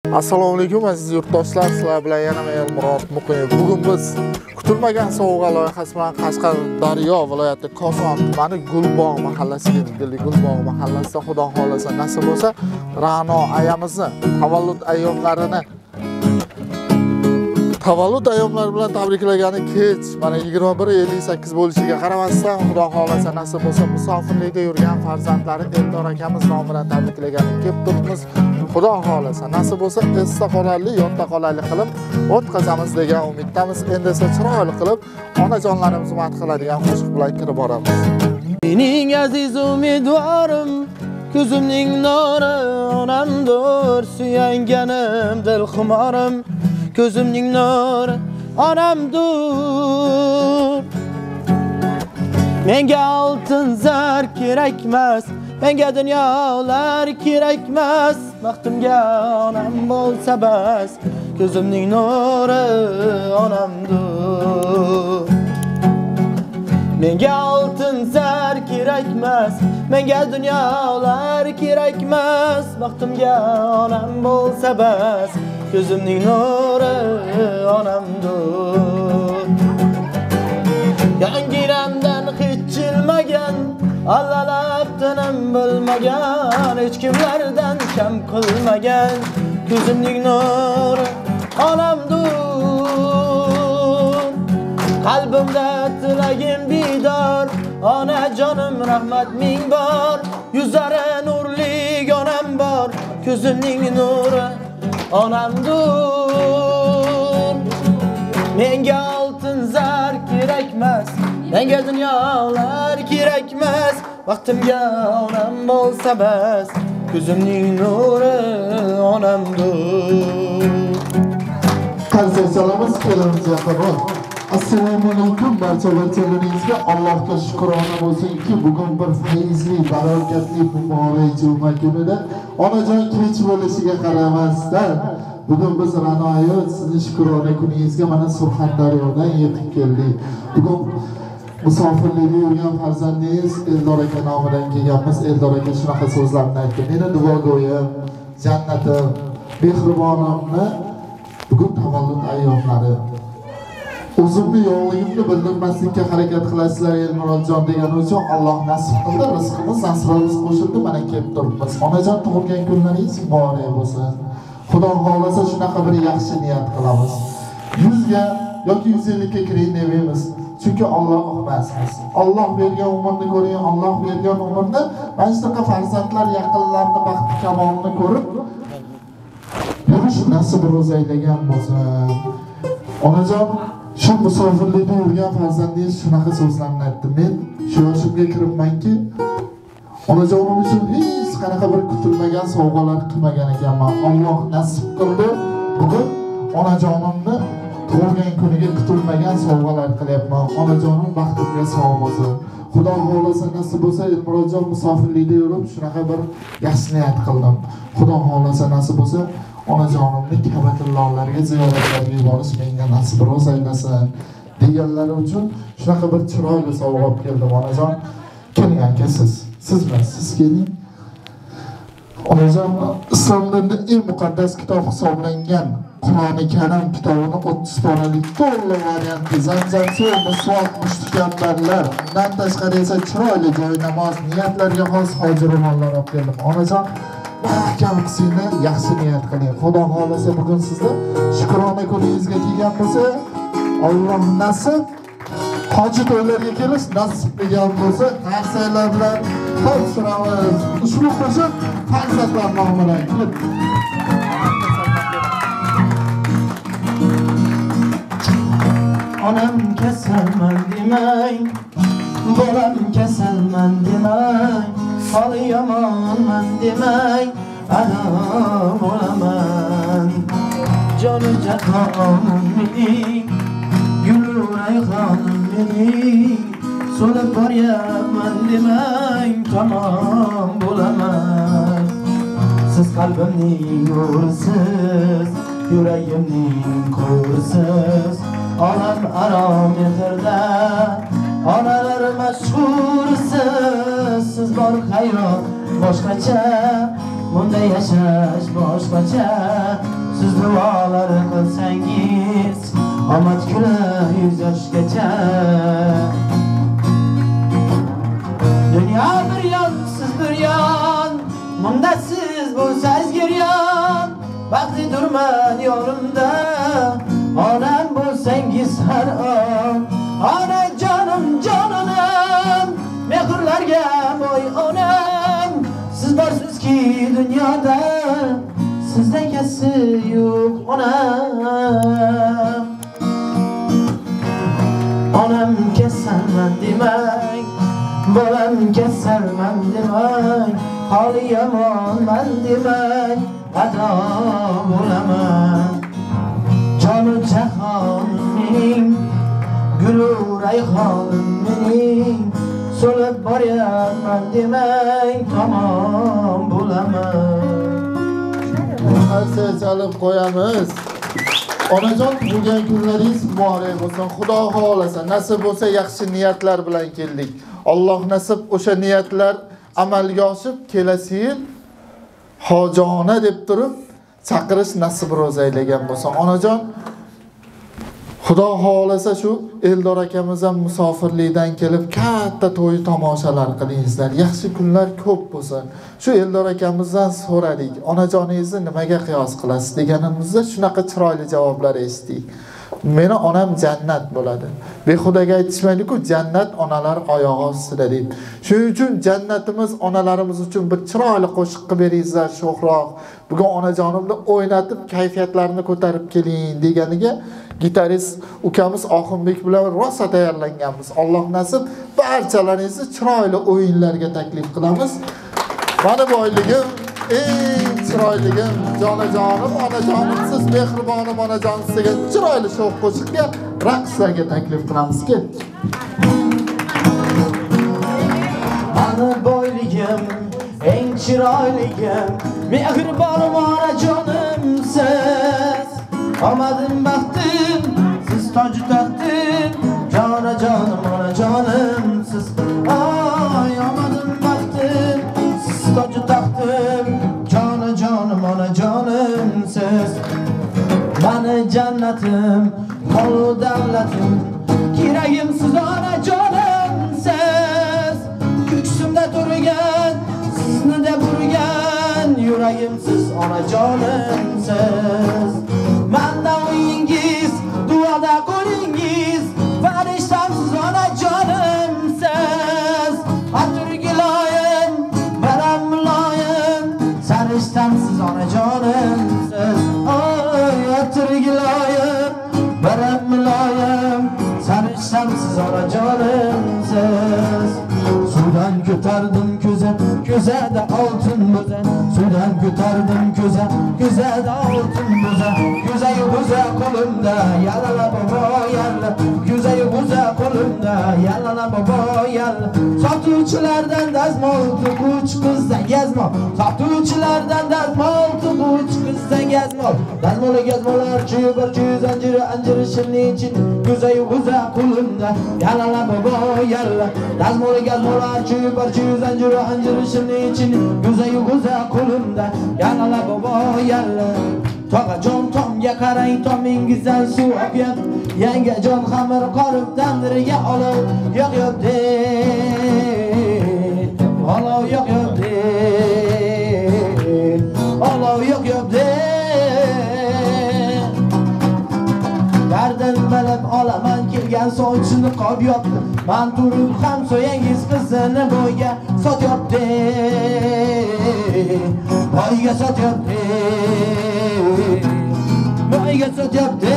Assalomu alaykum aziz yurtdoshlar, sizlar bilan yana men Elmurod Muqim. Bugun biz kutilmagan sovg'a loyihasi bilan Qashqadaryo viloyati Koson tumani Gulbog' mahallasiga keldik. Gulbog' mahallasida xudo xolasa nasib bo'lsa Ra'no ayamizni tavallud ayyomlari bilan tabriklagani kech mana 21:58 bo'lishiga qaramasdan xudo xolasa nasib bo'lsa musofirlikda yurgan farzandlari Eldor akamiz nomidan tabriklagani kelib turibmiz. Xudo xolasa nasib bo'lsa esda qolarli, yodda qolarli qilib o'tkazamiz degan umiddamiz. Endi esa chiroyli qilib onajonlarimizni madh qiladigan qo'shiq bilan kirib boramiz. Mening aziz umidvorim, ko'zimning nuri onamdir, suyanganim dil xumorim, ko'zimning nuri onamdir. Menga oltin zar kerakmas, menga dunyolar kerakmas, baxtimga onam bo'lsa bas, ko'zimning nuri onamdir. Menga oltin zar kerakmas, menga dunyolar kerakmas, baxtimga onam bo'lsa bas, ko'zimning nuri onamdir. Yangiramdan hech jilmagan, allalab tinim bilmagan, hech kimlardan kam qilmagan, ko'zimning nuri onamdir. Qalbimda tilagim bidor, onajonim rahmat ming bor, yuzlari nurli onam bor, ko'zimning nuri onamdir. Menga oltin zar kerakmas, menga dunyolar kerakmas, vaqtimga onam bo'lsa bas, ko'zimning nuri onamdir. Qancha salomimiz qo'limizga qabul. Assalomu alaykum barchalaringizga. Allohga shukrona bo'lsinki, bugun bir feyzli, barakatli, muborak juma kunida onajon kech bo'lishiga qaramasdan bugun biz Ra'noyi sizning shukrona kuningizga mana Surxondaryodan yetib keldik. Bugun musofirlikda yurgan farzandingiz Eldor aka nomidan kelganmiz. Eldor aka shunaqa so'zlarni aytdi. Meni duogo'yim, jannatim, mehribonimni bugun tavallud ayyomlari. O'zimni yo'qligimni bildirmaslikka harakat qilasizlar Elmurodjon degani uchun Alloh nasib qildi, rizqimiz asrorimiz qo'shildi, mana kelib turibmiz. Onajon tug'ilgan kunlaringiz muborak bo'lsin. Xudo xolasa shunaqa bir yaxshi niyat qilamiz. 100 ga yoki 150 ga kiring demaymiz. Chunki Alloh emasmiz. Alloh bergan umrni ko'ring, Alloh bergan umrni mana shunaqa farzandlar yaqinlarni baxti kamolini ko'rib yurish nasib ro'zaylagan bo'lsin. Onajon shu musofirlikda yurgan farzandingiz shunaqa so'zlarni aytdi. Men shu yoshimga kiribmanki, onajonim uchun hech qanaqa bir kutilmagan sovg'alar qilmagan ekanman. Alloh nasib qildi. Bugun onajonimni tug'ilgan kuniga kutilmagan sovg'alar qilyapman. Onajonim baxtimga sog' bo'lsin. Xudo xolasa nasib bo'lsa Elmurodjon musofirlikda yurib shunaqa bir yaxshi niyat qildim. Xudo xolasa nasib bo'lsa onajonimni Ka'batullohlarga ziyoratlarga yuborish menga nasib ro'zaylasin deganlari uchun shunaqa bir chiroyli sovg'a olib keldim. Onajon keling aka, sizmi? Siz keling. Onajon islom dinida eng muqaddas kitob hisoblangan Qur'oni Karim kitobini 30 paralik to'liq variantda zamzam suv, misvoq, mushtikambarlar, undan tashqari esa chiroyli joy namoz, niyatlarga xos hojirmonlar olib keldim. Onajon mahkam qisingni yaxshi niyat qiling. Xudo xolasa bugun sizni shukrona kuningizga kelgan bo'lsa, Alloh nasib hoji to'ylarga kelish nasib qilgan bo'lsa, tavsiyalar bilan topshiramiz. Ushbu qo'shiq farzandlar nomidan kelib Onam kasalman demang, bolam kasalman demang, holi yomonman demang, adam bo'laman. Joni jahonim mening, gul rayhonim mening, so'lib boryapman demang, tamom bo'laman. Siz qalbimning nurisiz, yuragimning ko'risiz, onam aro mehrda, onalar mashhursiz. Siz bor hayot boshqacha, bunda yashash boshqacha, duolar qilsangiz omad kular yuz yoshgacha. Dünya bir yon, siz bir yon, munda siz bo'lsangiz giryon. Baxtli durman yo'limda, onam bo'lsangiz har on. Ona canım cananam, mehrlarga moy onam. Siz borsizki dunyoda, sizdan kasi yo'q onam. Onam kasalman demang, bolam kasalman demang, holi yomonman demang, ado bo'laman. Jonu jahonim, gulu rayhonim mening, so'lib boryapman demang, tamom bo'laman. Qarsa chalib qo'yamiz. Onajon, bugun kunlaringiz muborak bo'lsin. Xudo xolasa, nasib bo'lsa yaxshi niyatlar bilan keldik. Alloh nasib o'sha niyatlar amalga oshib, kelasi yil hojona deb turib chaqirish nasib ro'z aylagan bo'lsin. Onajon, Xudo xolasa shu Eldor akamiz ham musofirlikdan kelib katta to'y tomoshalar qilingizlar. Yaxshi kunlar ko'p bo'lsin. Shu Eldor akamizdan so'radik, onajoningizni nimaga qiyos qilasiz deganimizda shunaqa chiroyli javoblar eshitdik. Meni onam jannat bo'ladi. Behudaga aytishmaydi-ku, jannat onalar oyog'i ostida deb. Shuning uchun jannatimiz onalarimiz uchun bir chiroyli qo'shiq qilib beringizlar sho'xroq. Bugun onajonimni o'ynatib, kayfiyatlarini ko'tarib keling deganiga gitarist ukamiz Oxunbek bilan rosa tayyorlanganmiz. Alloh nasib barchalaringizni chiroyli o'yinlarga taklif qilamiz. Mana boyligim, eng chiroyligim, jonajonim, onajonimsiz, mehribonim onajonim sizga chiroyli sho'x qo'shiqga, raqslarga taklif qilamiz. Kel. Mana boyligim, eng chiroyligim, mehribonim onajonimsiz. Omadim baxtim, siz toji taxtim, jonajonim onajonimsiz. Ay, omadim baxtim, siz toji taxtim, jonajonim onajonimsiz. Mani jannatim, qolu davlatim, keragim siz onajonimsiz. Ko'ksimda turgan, sizni deb urgan, yuragim siz onajonimsiz. Manda o'yingiz, duoda qo'lingiz, farishtamsiz onajonimsiz. Atirgiloyim, baram muloyim, sarishtamsiz onajonimsiz. Oy, atirgiloyim, baram muloyim, sarishtamsiz onajonimsiz. Suvdan ko'tardim ko'za, ko'zada oltin bo'za. Suvdan ko'tardim ko'za, ko'zada oltin bo'za. Ko'zayu bo'za qo'limda, yalala bobo yalla. Ko'zayu bo'za qo'limda, yalala bobo yalla. Sotuvchilardan dazmol, to'quvchi qizdan gazmol. Sotuvchilardan dazmol, to'quvchi qizdan gazmol. Dazmol gazmolar bir zanjiri anjiri shirning için. Ko'zayu bo'za qo'limda, yalala bobo yalla. Dazmol gazmolar bir zanjiri anjiri shirning için. Ko'zayu bo'za qo'limda, yalala bobo yalla. Tog'ajon tomga qarang, tomingizdan suv oqyap, yangajon xamir qorib tandiriga olov yoqyapti. Olov yoqyapti. Olov yoqyapti. Dardim bilib olaman kelgan sochini qop yopdi. Men turib ham so'yangiz qizini bo'yga sotyapti. Boyga sotyapti. Boyga sotyapti.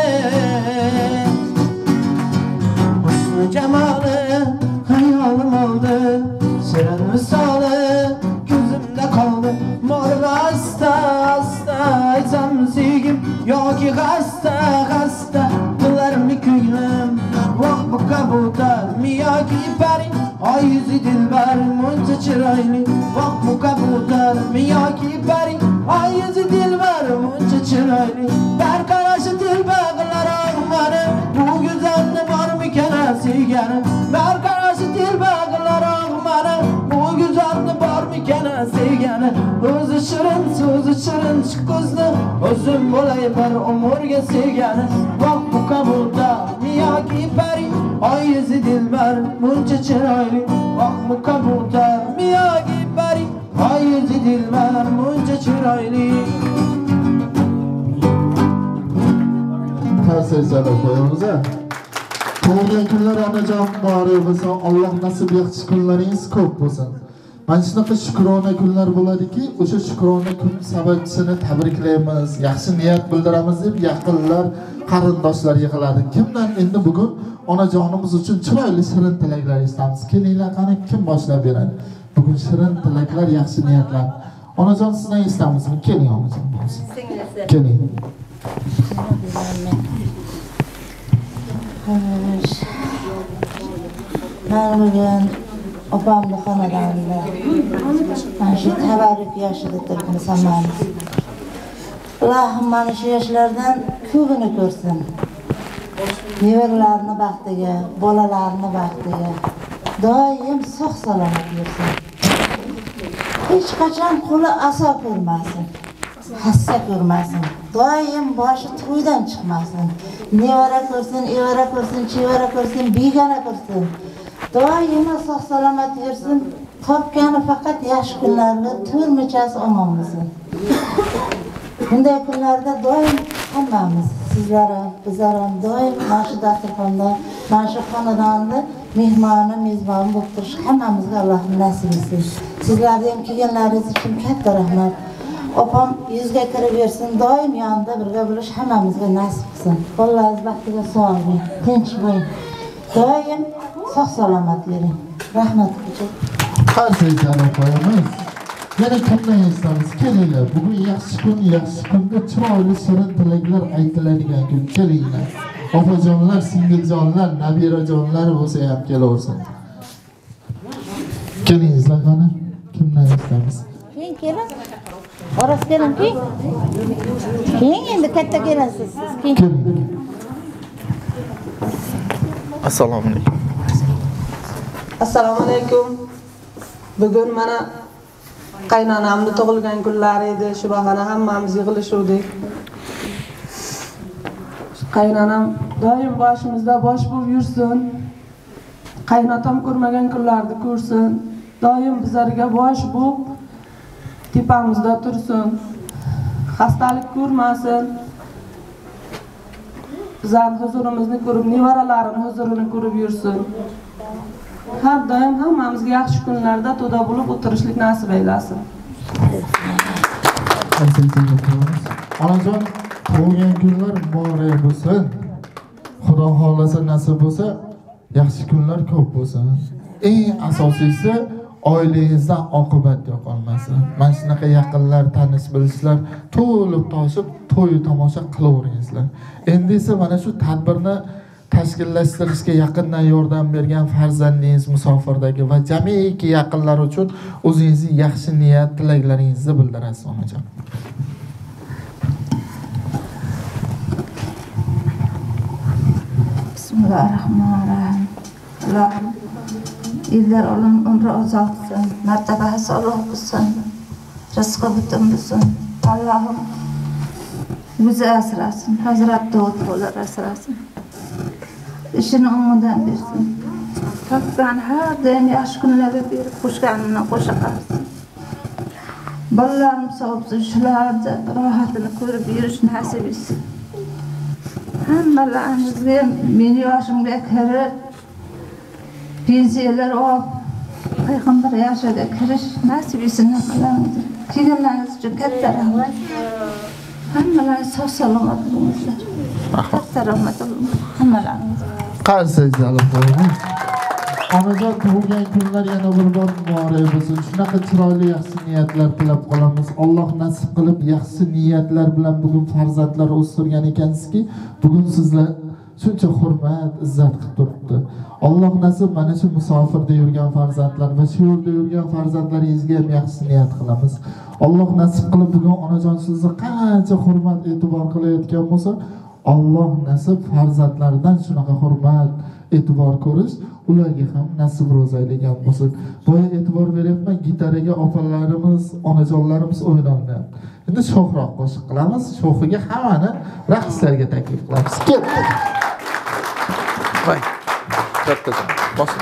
Husni jamoli hayolim oldi, shirin misoli ko'zimda qoldi. Morva asta asta aytsam sevgim yoki xasta xasta qilarmi ko'nglim. Voh bu kabutar mi yoki paring, oy yuzi dilbar muncha chiroyli. Voh bu kabutar mi yoki paring, oy yuzi dilbar muncha chiroyli. Bir qarashi dilbag'lar og'mani, bu go'zalni bormikan sevganim. Bir qarashi dilbag'lar og'mani, bu go'zalni bormikan sevganim. O'zi shirin so'zi shirin ko'zli o'zim bo'lay bir umrga sevgani voh bu kabutar yoki pari oyizi dilbar muncha chiroyli voh bu kabutar yoki pari oyizi dilbar muncha chiroyli Tarsaysalar qo'yamiz a. Tug'ilgan kunlar onajon muborak bo'lsin. Alloh nasib yaxshi kunlaringiz ko'p bo'lsin. Mana shunaqa shukrona kunlar bo'ladiki, o'sha shukrona kun sababchisini tabriklaymiz, yaxshi niyat bildiramiz deb yaqinlar, qarindoshlar yig'iladi. Kimdan endi bugun onajonimiz uchun chiroyli shirin tilaklar eshitamiz. Kelinglar, qani kim boshlab beradi? Bugun shirin tilaklar, yaxshi niyatlar. Onajon sizdan eshitamizmi? Keling onajon. Keling. Ben bugün opamda xonadonida mana shu tabarruk yoshida turibmiz hammamiz. Allohim mana shu yoshlardan ko'pini ko'rsin. Nevaralarini baxtiga, bolalarini baxtiga doim sog' salomat yursin. Hech qachon qo'li aso ko'rmasin. Hassa ko'rmasin. Doim boshi to'ydan chiqmasin. Nevara ko'rsin, evara ko'rsin, chevara ko'rsin, begona ko'rsin. Doimo sog' salomat yursin. Topgani faqat yaxshi kunlarda turmachasi omon bo'lsin. Bunday kunlarda doim hammamiz, sizlar ham, bizlar ham doim mana shu dasturxonda, mana shu xonadonda mehmoni, mezbon bo'lib turish hammamizga Alloh nasib etsin. Sizlarning kelganlaringiz uchun katta rahmat. Opam yuzga kirib bersin, doim yonida birga bo'lish hammamizga nasib qilsin. Bolalaringiz baxtiga sog' bo'ling, tinch bo'ling. Doim sog' salomat yuring. Rahmat ko'chib. Tarsaysalar qo'yamiz. Yana kimdan eshitamiz? Kelinglar. Bugun yaxshi kunda chiroyli shirin tilaklar aytiladigan kun. Kelinglar. Opajonlar, singiljonlar, nabirajonlar bo'lsa ham kelaversin. Kelingizlar qani. Kimdan eshitamiz? Kelin. Oras kelin ki. Keyin endi katta kelinsiz siz. Keling. Assalomu alaykum. Assalomu alaykum. Bugun mana qaynonamning tug'ilgan kunlari edi. Shu bahona hammamiz yig'ilishdik. Qaynonam doim boshimizda bosh bo'lib yursin. Qaynotam ko'rmagan kunlarni ko'rsin. Doim bizlarga bosh bo'lib tepamizda tursin. Xastalik ko'rmasin. Bizlar huzurimizni ko'rib, nevaralarini huzurini ko'rib yursin. Har doim hammamizga yaxshi kunlarda to'da bo'lib o'tirishlik nasib aylasin. Onajon, tug'ilgan kunlar muborak bo'lsin. Xudo xolasa nasib bo'lsa, yaxshi kunlar ko'p bo'lsin. Eng asosiysi oilangizdan oqibat yo'qolmasin. Mana shunaqa yaqinlar, tanish bilishlar to'lib toshib, to'y tomosha qilaveringizlar. Endi esa mana shu tadbirni tashkillashtirishga yaqindan yordam bergan farzandingiz musofirdagi va jamiki yaqinlar uchun o'zingizning yaxshi niyat tilaklaringizni bildirasiz onajon. Bismillahirrahmanirrahim. Allohim yillar umri uzoq bo'lsin, martabasi Alloh bo'lsin, rizqi butun bo'lsin. Allohim o'zi asrasin, Hazrat Davud bo'lar asrasin. İşini ondan bersin. Topgan har doim yaxshi kunlarga berib qo'shganini qo'sha qolsin. Bolalarim sog' bo'lsin, shularni rohatini ko'rib yurish nasib etsin. Hammalaringizga meni yoshimga kirib pensiyalar olib payg'ambar yoshiga kirish nasib etsin hammalaringizga. Kelganlaringiz uchun katta rahmat. Hammalaringiz sog' salomat bo'linglar. Katta rahmat hammalaringizga. Qarsaysalar qo'yamiz. Onajon, tug'ilgan kunlar yana bir bor muborak bo'lsin. Shunaqa chiroyli yaxshi niyatlar tilab qolamiz. Alloh nasib qilib yaxshi niyatlar bilan bugun farzandlar o'stirgan ekansizki, bugun sizlar shuncha hurmat, izzat qilib turibdi. Alloh nasib mana shu musofirda yurgan farzandlar va shu yerda yurgan farzandlaringizga ham yaxshi niyat qilamiz. Alloh nasib qilib bugun onajon sizni qancha hurmat, e'tibor qilayotgan bo'lsa, Alloh nasib farzandlaridan shunaqa hurmat, e'tibor ko'rish ularga ham nasib ro'zaydigan bo'lsin. Boya e'tibor beryapman, gitaraga opalarimiz, onajonlarimiz o'ynayapti. Endi sho'xroq qo'shiq qilamiz. Sho'xiga hammani raqslarga taklif qilamiz. Ketdik. Voy. Kattajon. Bosing.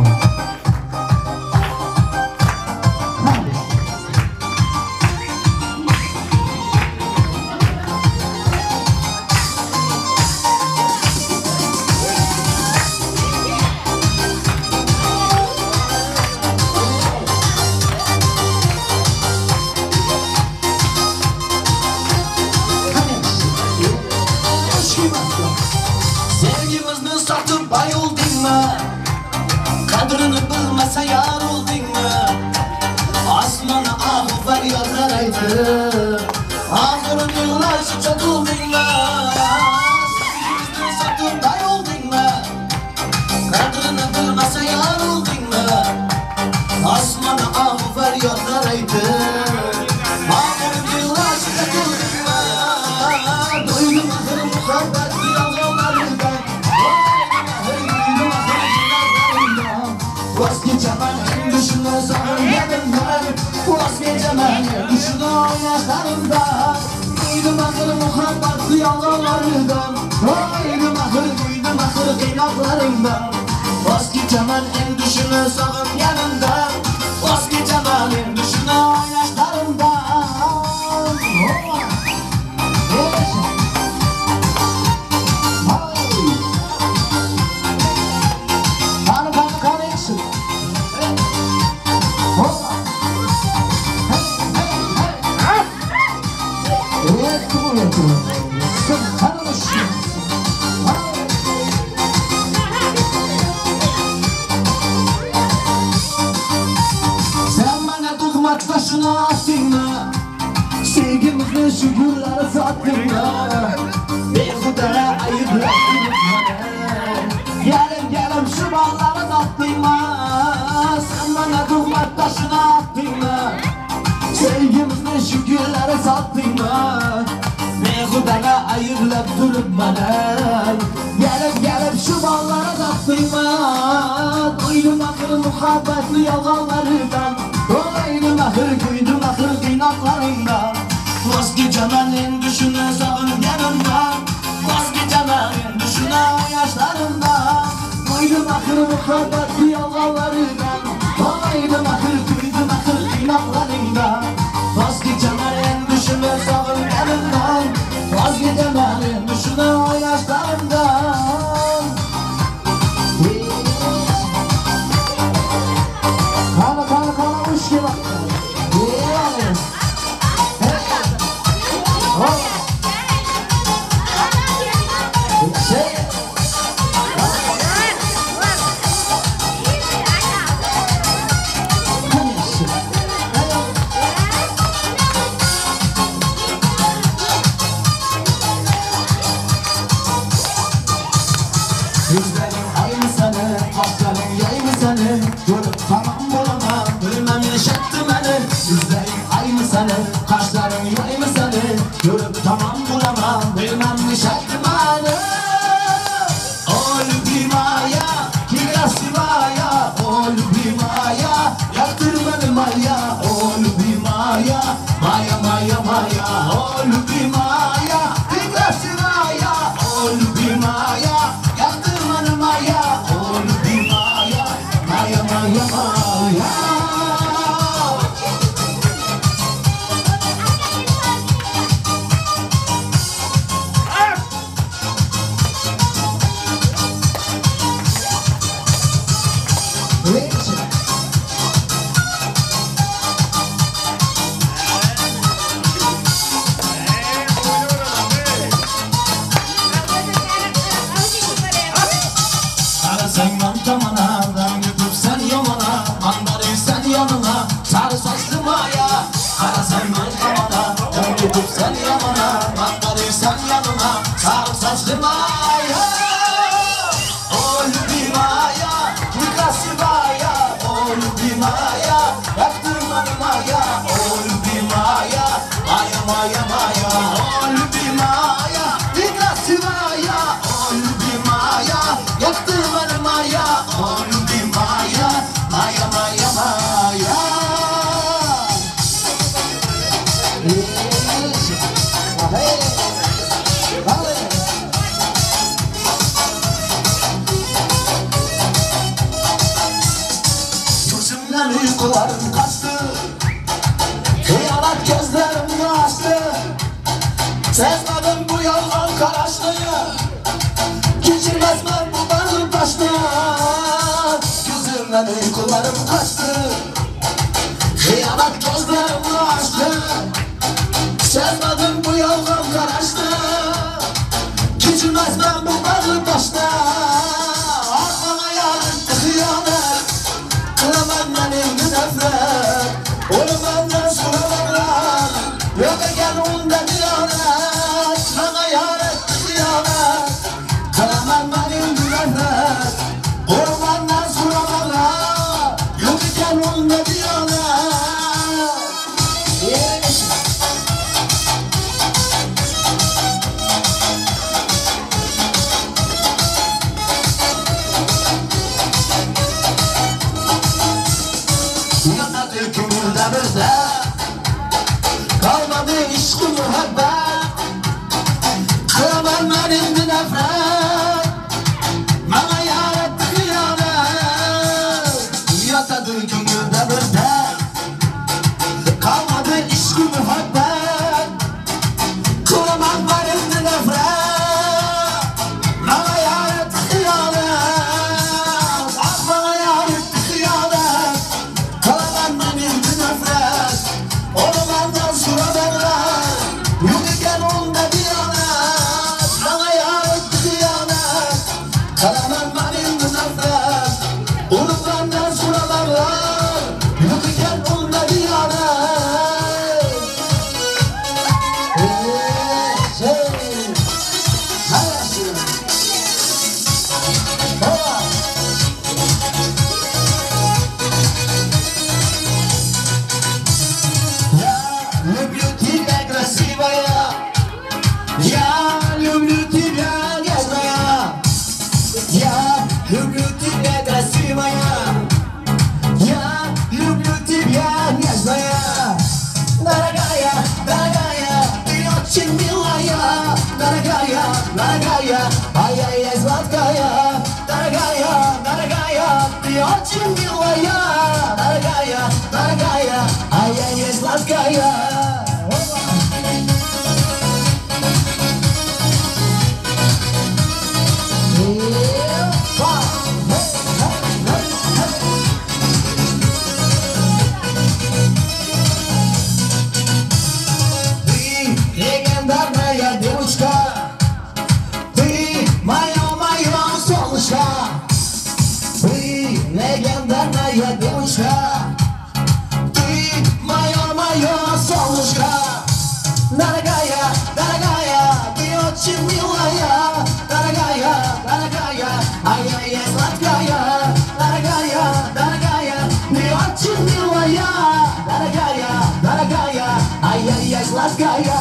Sevgimizni satıp bayıldın Kadrini bilmese yar oldun Asmanı ahu feryatlaraydı Ahırın yıllaşı çatıldın Sevgimizni satıp bayıldın Kadrini bilmese yar oldun Asmanı ahu feryatlaraydı Ahırın yıllaşı çatıldın Duydum ahırın muhabbetli yalgalarından Vazgeçemem en düşüne sağın yanından Vazgeçemem en düşüne yaşlarından Duydum ahır muhabbetli yalgalarından Duydum ahır kıynaklarından Vazgeçemem en düşüne sağın yanından Vazgeçemem en düşüne yaşlarından Sen bana tuhmat taşına attın mı? Sevgimizle şükürleri sattın mı? Beyhudara ayıplattın mı? Gelin şu balları tattın mı? Sen bana tuhmat taşına attın mı? Sevgimizle şükürleri sattın mı? Beyhudara ayıplap durup bana Gelin şu balları tattın mı? Duydum ahır muhabbetli yalgalarından Duydum ahır kıynaklarından Vazgeçemem en düşüne sağın yanından Vazgeçemem en düşüne yaşlarından Duydum ahır muhabbetli yalgalarından Duydum ahır kıynaklarından Vazgeçemem en düşüne sağın yanından Vazgeçemem en düşüne yaşlarından Kana hoş geldin. Yüzlerin aynı seni, hakların yayını seni Görüp tamam bulamam, bilmem ne şaktı beni Yüzlerin aynı seni, kaşların yayını seni Görüp tamam bulamam, bilmem ne şaktı beni O lübimaya, kirasivaya O lübimaya, yaktır beni maya O lübimaya, maya O lübimaya, kirasivaya O lübimaya Maya, oh be Maya, Maya. Sen mantamana, ben götüp sen yoluna Mandarı sen yanına, sarı saçlı maya Kara sen mantamana, ben götüp sen yanına Mandarı sen yanına, sarı saçlı maya O lübimaya, nikasivaya O lübimaya, yaktırmanı maya O lübimaya, maya O lübimaya, nikasivaya uykularım kaçtı. Kıyamet gözlerimi açtı. Sezmedim bu yoldan karaştı. Geçirmez ben bu barı taştı. Gözümden uykularım kaçtı. Kıyamet gözlerimi açtı. Sezmedim bu yoldan karaştı. Geçirmez ben bu barı taştı. Aklıma yarıntı kıyamet. Kılamam benim bir nefret. Onu benden soramam. Yok eken onda diyanet. Bana yaretti diyanet. Kılamam benim bir nefret. Onu benden soramam. Yok eken onda diyanet. Yanadı gönülde bizde. Kalmadı işkı muhabbet. Kılamam benim bir nefret. Bana yaretti kıyamet. Yatadı gönülde bizde. Kalmadı işkı muhabbet. Kılamam benim bir nefret. Bana yaretti kıyamet. Ah bana yaretti kıyamet. Kalan benim bir nefret. Onu benden soradılar. Yok iken onda diyanet. Bana yaretti diyanet. Kalan benim bir nefret. Onu benden soradılar. Yok iken onda diyanet. Hayasın. Baba. Люблю тебя, красивая. Я люблю тебя, нежная. Я люблю тебя, красивая. Я люблю тебя, нежная. Дорогая, дорогая, ты очень милая. Дорогая, дорогая, ай-яй-яй, сладкая. Дорогая, дорогая, ты очень милая. Дорогая, дорогая, ай-яй-яй, сладкая. Ты легендарная девушка. Ты мое солнышко. Ты легендарная девушка. Ты мое солнышко. Дорогая, дорогая, ты очень милая. Дорогая, дорогая, ай-яй-яй, сладкая. Дорогая, дорогая, ты очень милая. Дорогая, дорогая, ай-яй-яй, сладкая.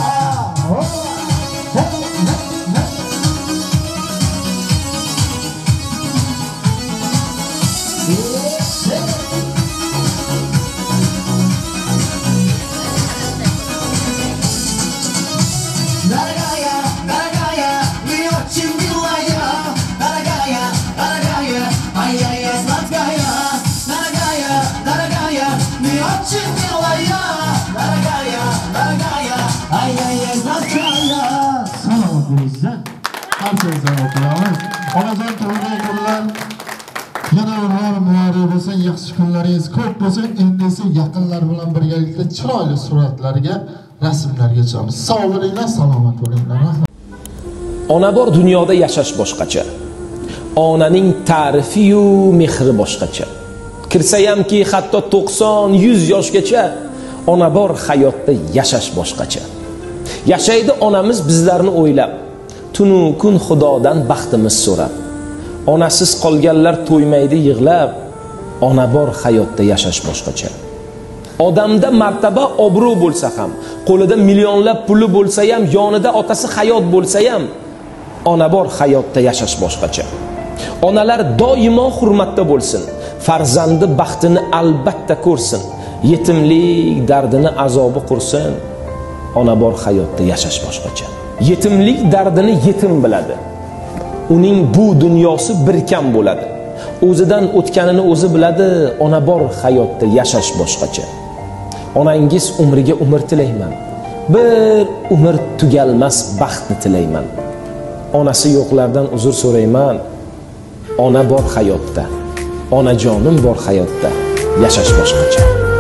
Дорогая, дорогая, ты очень милая. Дорогая, дорогая, ай-яй-яй, сладкая. Дорогая, дорогая, ты очень милая. Дорогая, дорогая, ай-яй-яй, сладкая. Salomat bo'linglar. Qancha salomat bo'lamiz. Onajon tug'ilgan kunlar yana bir muharrir bo'lsin, yaxshi kunlaringiz ko'p bo'lsin. Endi esa yaqinlar bilan birgalikda chiroyli suratlarga, rasmlarga chiqamiz. Sog' bo'linglar, salomat bo'linglar. Ona bor dunyoda yashash boshqacha. Onaning ta'rifi-yu mehri boshqacha. Kirsayamki hatto 90-100 yoshgacha ona bor hayotda yashash boshqacha. Yashaydi onamiz bizlarni o'ylab, tunu kun Xudodan baxtimiz so'rab. Onasiz qolganlar to'ymaydi yig'lab, ona bor hayotda yashash boshqacha. Odamda martaba, obro' bo'lsa ham, qo'lida millionlab puli bo'lsa ham, yonida otasi hayot bo'lsa ham, ona bor hayotda yashash boshqacha. Onalar doimo hurmatda bo'lsin, farzandi baxtini albatta ko'rsin, yetimlik dardini azobi qursin. Ona bor hayotda yashash boshqacha. Yetimlik dardini yetim biladi. Uning bu dunyosi bir kam bo'ladi. o'zidan o'tganini o'zi biladi. Ona bor hayotda yashash boshqacha. Onangiz umriga umr tilayman. Bir umr tugalmas baxtni tilayman. Onasi yo'qlardan uzr so'rayman. Ona bor hayotda. Onajonim bor hayotda. Yashash boshqacha.